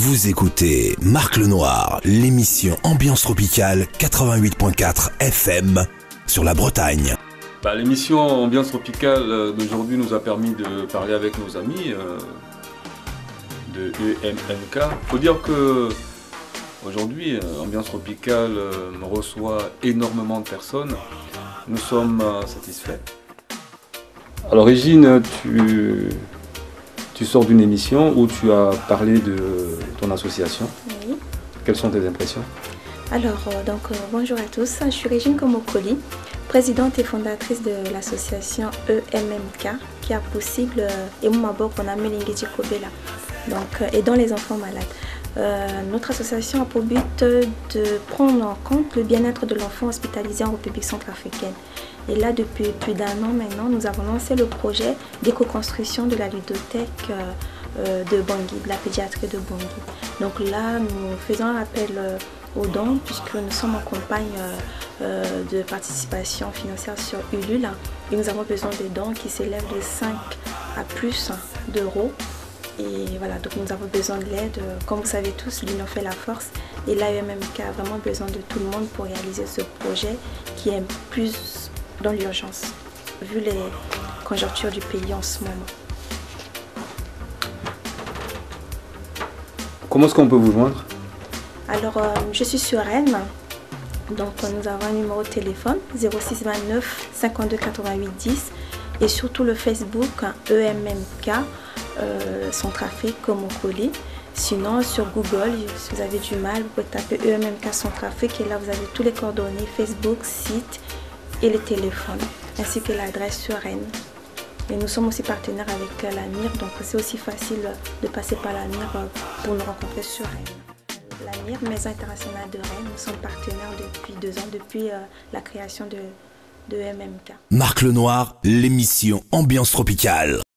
Vous écoutez Marc Lenoir, l'émission Ambiance Tropicale 88.4 FM sur la Bretagne. L'émission Ambiance Tropicale d'aujourd'hui nous a permis de parler avec nos amis de EMMK. Il faut dire que aujourd'hui, Ambiance Tropicale reçoit énormément de personnes. Nous sommes satisfaits. À l'origine, tu sors d'une émission où tu as parlé de ton association. Oui. Quelles sont tes impressions? Alors, bonjour à tous, je suis Régine Komokoli, présidente et fondatrice de l'association EMMK, qui a possible et Moumabok on a Melingeti Kobela, donc aidant les enfants malades. Notre association a pour but de prendre en compte le bien-être de l'enfant hospitalisé en République centrafricaine. Et là, depuis plus d'un an maintenant, nous avons lancé le projet d'éco-construction de la ludothèque de Bangui, de la pédiatrie de Bangui. Donc là, nous faisons un appel aux dons puisque nous sommes en campagne de participation financière sur Ulule et nous avons besoin des dons qui s'élèvent de 5 à plus d'euros. Et voilà, donc nous avons besoin de l'aide. Comme vous savez tous, l'union fait la force. Et l'AEMMK a vraiment besoin de tout le monde pour réaliser ce projet qui est plus dans l'urgence, vu les conjonctures du pays en ce moment. Comment est-ce qu'on peut vous joindre? Alors, je suis sur Rennes. Donc, nous avons un numéro de téléphone 06 29 52 88 10 et surtout le Facebook EMMK Centrafrique Komokoli. Sinon, sur Google, si vous avez du mal, vous pouvez taper EMMK Centrafrique et là, vous avez tous les coordonnées Facebook, site et les téléphones, ainsi que l'adresse sur Rennes. Et nous sommes aussi partenaires avec l'AMIR, donc c'est aussi facile de passer par l'AMIR pour nous rencontrer sur Rennes. L'AMIR, Maison internationale de Rennes, nous sommes partenaires depuis 2 ans, depuis la création de MMK. Marc Lenoir, l'émission Ambiance Tropicale.